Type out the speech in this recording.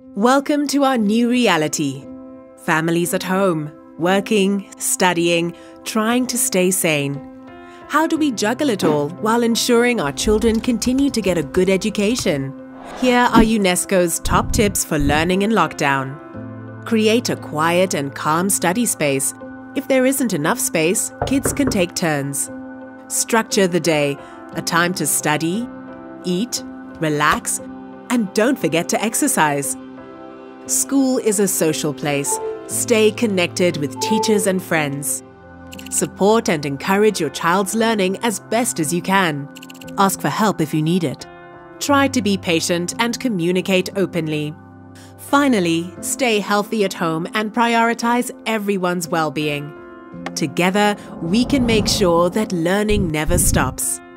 Welcome to our new reality. Families at home, working, studying, trying to stay sane. How do we juggle it all while ensuring our children continue to get a good education? Here are UNESCO's top tips for learning in lockdown. Create a quiet and calm study space. If there isn't enough space, kids can take turns. Structure the day, a time to study, eat, relax, and don't forget to exercise. School is a social place. Stay connected with teachers and friends. Support and encourage your child's learning as best as you can. Ask for help if you need it. Try to be patient and communicate openly. Finally, stay healthy at home and prioritize everyone's well-being. Together, we can make sure that learning never stops.